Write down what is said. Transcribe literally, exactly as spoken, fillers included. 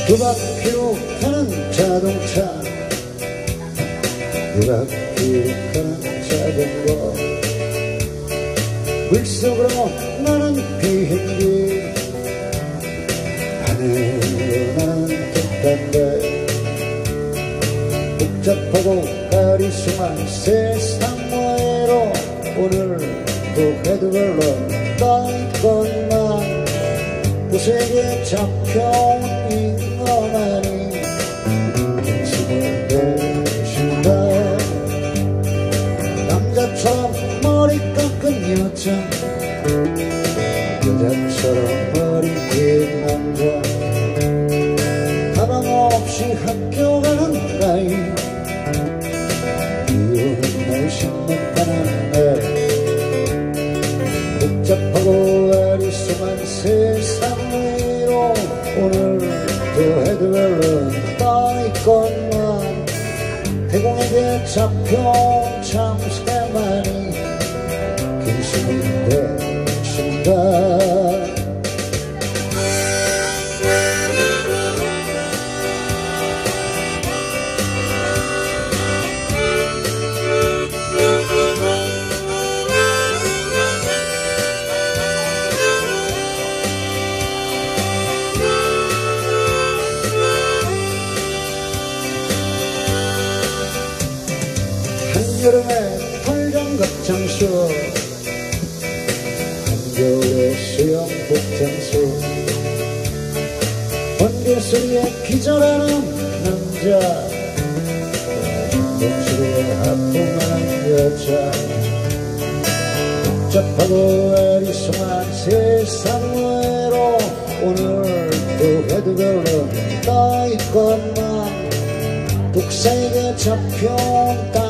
두 바퀴로 가는 자동차, 두 바퀴로 가는 자전거, 물속으로 나는 비행기, 하늘로 나는 듯한데 복잡하고 가리수만 세상 모해로 오늘도 해도 별로 떠있건만 도색에 잡혀온 잉어만이 힘을 내쉰다. 남자처럼 머리 깎은 여자, 여자처럼 머리 긴 남자, 가방 없이 학교 가는 나이, 비오는 날 신문 파는 애, 복잡하고 아리송한 세상 위로 오늘도 해도 별로 떠있건만 태공에게 잡혀온 참새만이 근심이 되신다. 한여름에 팔장갑 장수, 한겨울에 수영복 장수, 번개소리에 기절하는 남자, 목소리에 하품하는 여자, 복잡하고 아리송한 세상 외로 오늘도 해도 별로 떠있건만 독사에게 잡혀온